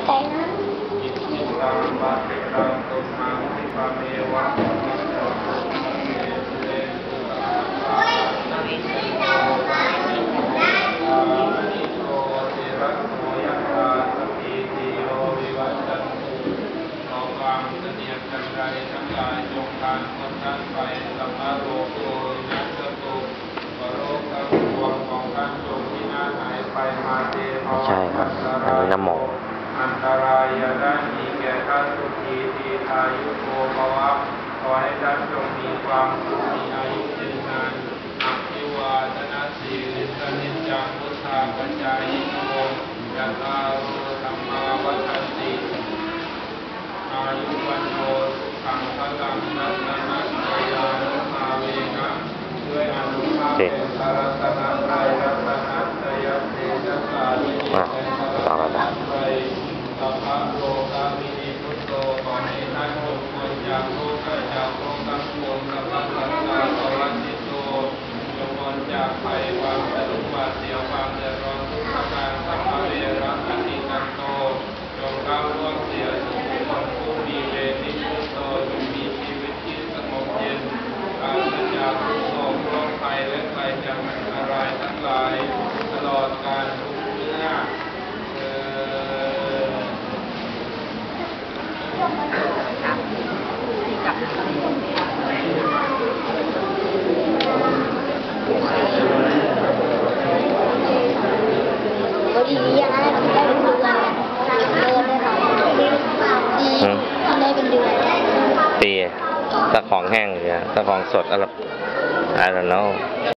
ใจนะทั้งหลายจงทานคนนั้นไปสัมมาโลโกนัสตุวโรกังวงของท่านจงที่น่าหายไปมาเทภวะใช่ครับอันนี้น้ำโมอันตรายาได้มีแก่ท่านสุขีทีอายุโกภวะขอให้ท่านจงมีความสุขมีอายุยืนนานอภิวาทนาสีลิสนิจังพุทธาปัญญายิโกยัตตาโรธรรมาวัฏันติอายุวันโนสุขังพลังนัสนัสยานุภาเวนะด้วยอนุภาพเป็นสารสนัสไตรรัตนัสยเตจัสสาลิเป็นสารสนัสไตรสัพพะโลกามินิพุทโธขอให้ท่านจงพ้นจากโลกจากโลกทั้งปวงสัพพะสัตตาภวัตติโตจงพ้นจากภัยความสะดุ้งหวาดเสียวความเดือดร้อนทุกประการสัพพะเวระอนิกันโตจงก้าวล่วงเสียทุกคนผู้มีเวรนิพุทโธจงมีชีวิตที่สงบเย็นปราศจากทุกโศกโรคภัยและไกลจากอันตรายทั้งหลายตลอดกาลทุกเมื่อก็ดีอย่างนั้นได้เป็นเดือนเลยค่ะได้เป็นเดือนตีถ้าของแห้งเนี่ยถ้าของสดอะไรI don't know